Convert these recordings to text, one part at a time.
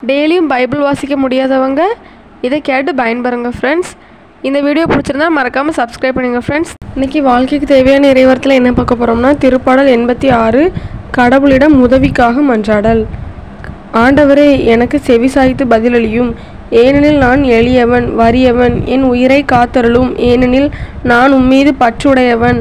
டெய்லியும் பைபிள் வாசிக்க முடியாதவங்க இதை கேட்டு பயன்பெறுங்க ஃப்ரெண்ட்ஸ். இந்த வீடியோ பிடிச்சிருந்தா மறக்காமல் சப்ஸ்கிரைப் பண்ணுங்க ஃப்ரெண்ட்ஸ். இன்றைக்கி வாழ்க்கைக்கு தேவையான இறைவார்த்தையில் என்ன பார்க்க போகிறோம்னா, திருப்பாடல் 86 கடவுளிடம் உதவிக்காக மன்றாடல். ஆண்டவரே, எனக்கு செவி சாய்த்து பதிலளியும். ஏனெனில் நான் எளியவன் வறியவன், என் உயிரை காத்தருளும். ஏனெனில் நான் உம்மீது பற்றுடையவன்,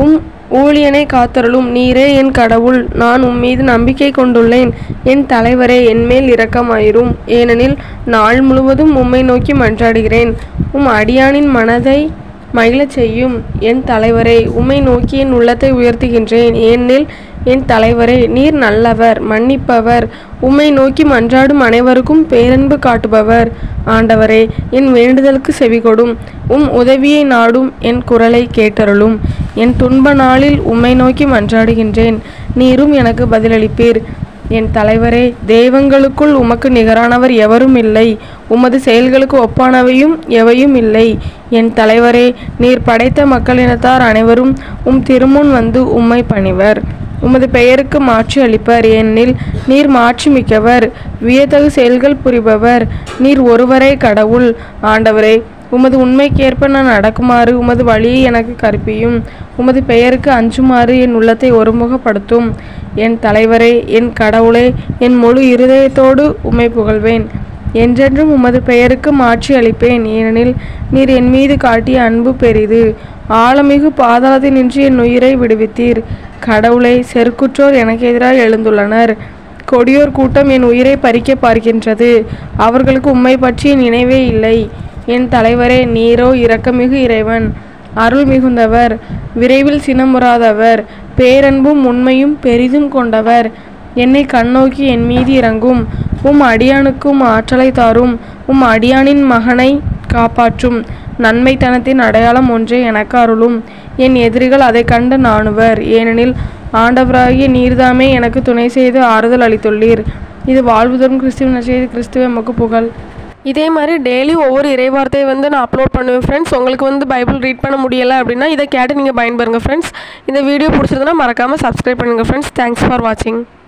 ஊழியனை காத்தருளும். நீரே என் கடவுள், நான் உம்மீது நம்பிக்கை கொண்டுள்ளேன். என் தலைவரே, என்மேல் இரக்கமாயிரும். ஏனெனில் நாள் முழுவதும் உம்மை நோக்கி மன்றாடுகிறேன். அடியானின் மனதை மகிழச் செய்யும். என் தலைவரே, உம்மை நோக்கி என் உள்ளத்தை உயர்த்துகின்றேன். ஏனெனில் என் தலைவரே, நீர் நல்லவர், மன்னிப்பவர், உம்மை நோக்கி மன்றாடும் அனைவருக்கும் பேரன்பு காட்டுபவர். ஆண்டவரே, என் வேண்டுதலுக்கு செவிகொடும். உதவியை நாடும் என் குரலை கேட்டருளும். என் துன்ப நாளில் உம்மை நோக்கி மன்றாடுகின்றேன், நீரும் எனக்கு பதிலளிப்பீர். என் தலைவரே, தெய்வங்களுக்குள் உமக்கு நிகரானவர் எவரும் இல்லை. உமது செயல்களுக்கு ஒப்பானவையும் எவையும் இல்லை. என் தலைவரே, நீர் படைத்த மக்களினத்தார் அனைவரும் திருமுன் வந்து உம்மை பணிவர். உமது பெயருக்கு மாட்சி அளிப்பர். ஏனெனில் நீர் மாட்சி மிக்கவர், வியத்தகு செயல்கள் புரிபவர். நீர் ஒருவரே கடவுள். ஆண்டவரே, உமது உண்மைக்கேற்ப நான் நடக்குமாறு உமது வழியை எனக்கு கற்பியும். உமது பெயருக்கு அஞ்சுமாறு என் உள்ளத்தை ஒருமுகப்படுத்தும். என் தலைவரே, என் கடவுளே, என் முழு இருதயத்தோடு உம்மை புகழ்வேன். என்றென்றும் உமது பெயருக்கு மாட்சி அளிப்பேன். ஏனெனில் நீர் என் மீது காட்டிய அன்பு பெரிது. ஆழமிகு பாதாளத்தில் நின்று என் உயிரை விடுவித்தீர். கடவுளை, செருக்குற்றோர் எனக்கு எதிராக எழுந்துள்ளனர். கொடியோர் கூட்டம் என் உயிரை பறிக்க பார்க்கின்றது. அவர்களுக்கு உம்மை பற்றிய நினைவே இல்லை. என் தலைவரே, நீரோ இரக்கமிகு இறைவன், அருள் மிகுந்தவர், விரைவில் சினமுறாதவர், பேரன்பும் உண்மையும் பெரிதும் கொண்டவர். என்னை கண்ணோக்கி என் மீது இறங்கும். அடியானுக்கும் ஆற்றலை தாரும். அடியானின் மகனை காப்பாற்றும். நன்மைத்தனத்தின் அடையாளம் ஒன்றை எனக்கு அருளும். என் எதிரிகள் அதை கண்டு நாணுவர். ஏனெனில் ஆண்டவராகிய நீர்தாமே எனக்கு துணை செய்து ஆறுதல் அளித்துள்ளீர். இது வாழ்வு தரும் கிறிஸ்துவின் நற்செய்தி. கிறிஸ்துவே உமக்கு புகழ். இதே மாதிரி டெய்லி ஒவ்வொரு இறைவார்த்தையை நான் அப்லோட் பண்ணுவேன் ஃப்ரெண்ட்ஸ். உங்களுக்கு பைபிள் ரீட் பண்ண முடியலை அப்படின்னா இதை கேட்டு நீங்கள் பயன்பெறுங்க ஃப்ரெண்ட்ஸ். இந்த வீடியோ பிடிச்சிருந்தனா மறக்காமல் சப்ஸ்கிரைப் பண்ணுங்கள் ஃப்ரெண்ட்ஸ். தேங்க்ஸ் ஃபார் வாட்சிங்.